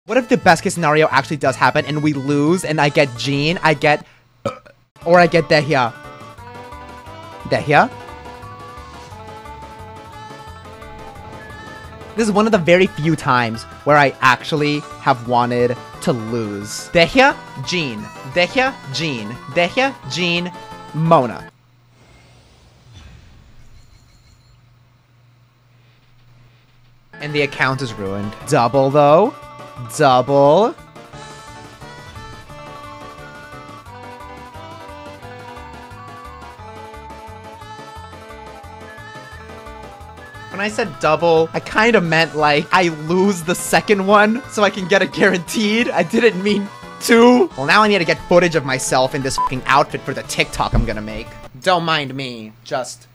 What if the best case scenario actually does happen and we lose and I get Jean, or I get Dehya? Dehya? This is one of the very few times where I actually have wanted to lose. Dehya, Jean. Dehya, Jean. Dehya, Jean, Mona. And the account is ruined. Double, though. Double. When I said double, I kind of meant like I lose the second one so I can get a guaranteed. I didn't mean two. Well, now I need to get footage of myself in this fucking outfit for the TikTok I'm gonna make. Don't mind me, just